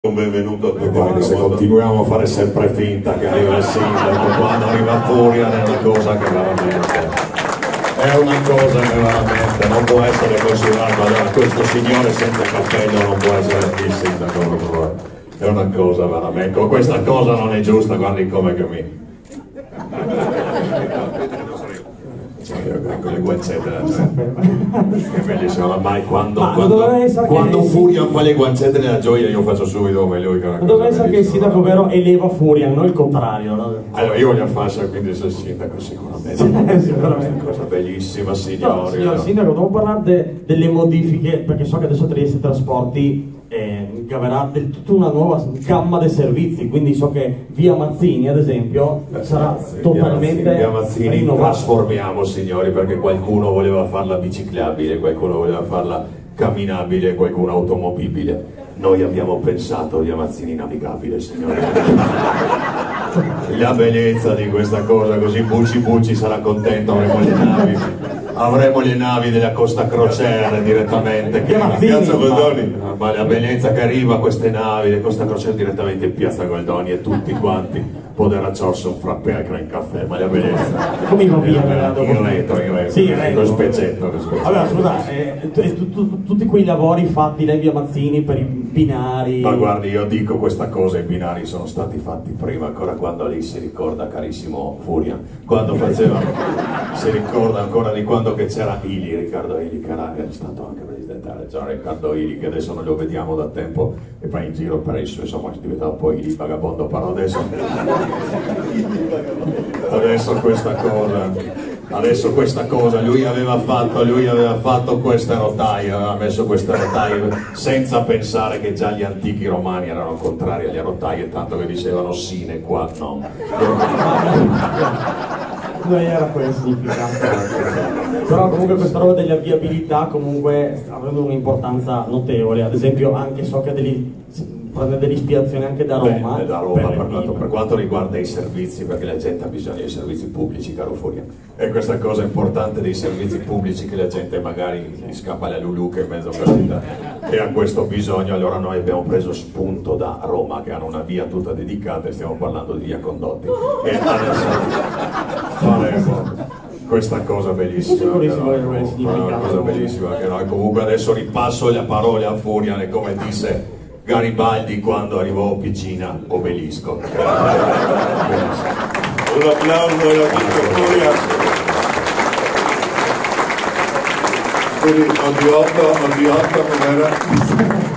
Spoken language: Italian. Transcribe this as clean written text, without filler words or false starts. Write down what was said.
Un benvenuto a tutti. Guarda, se continuiamo a fare sempre finta che arriva il sindaco, quando arriva Furia è una cosa che veramente non può essere considerato. Allora, questo signore senza cappello non può essere il sindaco, è una cosa veramente, questa cosa non è giusta, guardi come che mi con le guancette è bellissimo, ormai quando Furia fa le guancette nella gioia io faccio subito come lui. Dove essere che il sindaco vero eleva Furia, non il contrario, no? Allora io voglio fare, quindi se il sindaco sicuramente sicuramente è una cosa bellissima, signori. No, signor sindaco, devo parlare delle modifiche, perché so che adesso Trieste Trasporti caverà tutta una nuova gamma di servizi, quindi so che via Mazzini ad esempio sarà totalmente via Mazzini rinnovata. Trasformiamo, signori, perché qualcuno voleva farla biciclabile, qualcuno voleva farla camminabile, qualcuno automobilibile. Noi abbiamo pensato via Mazzini navigabile, signori. La bellezza di questa cosa, così Bucci sarà contento, avremo le navi della Costa Crociere direttamente che Piazza Goldoni, ma la bellezza che arriva a queste navi della Costa Crociere direttamente in Piazza Goldoni e tutti quanti poter acciarsi un frappè al Gran Caffè, ma la bellezza come va via in retro, spezzetto. Allora scusa, tutti quei lavori fatti dai via Mazzini per i binari. Ma guardi, io dico questa cosa, i binari sono stati fatti prima, ancora quando lì si ricorda, carissimo Furia, quando facevano, si ricorda ancora di quando che c'era Ili, Riccardo Ili, che era stato anche presidente della regione, Riccardo Ili, che adesso non lo vediamo da tempo e va in giro per esso, insomma è diventato poi Ili vagabondo, però adesso questa cosa, lui aveva fatto queste rotaie, aveva messo queste rotaie senza pensare che già gli antichi romani erano contrari alle rotaie, tanto che dicevano sine qua non. Non era quel significato. Però comunque questa roba della viabilità comunque avrebbe un'importanza notevole, ad esempio anche so che prende dell'ispirazione anche da Roma. Da Roma per quanto riguarda i servizi, perché la gente ha bisogno dei servizi pubblici, caro Furia. E questa cosa importante dei servizi pubblici che la gente magari gli scappa la Lulu che è in mezzo per città e ha questo bisogno, allora noi abbiamo preso spunto da Roma che hanno una via tutta dedicata e stiamo parlando di via Condotti. E adesso faremo questa cosa bellissima, una cosa bellissima che noi comunque adesso ripasso le parole a Furia e come disse Garibaldi quando arrivò Piccina, obelisco. Un applauso alla Furia. Quindi oggi 8 non era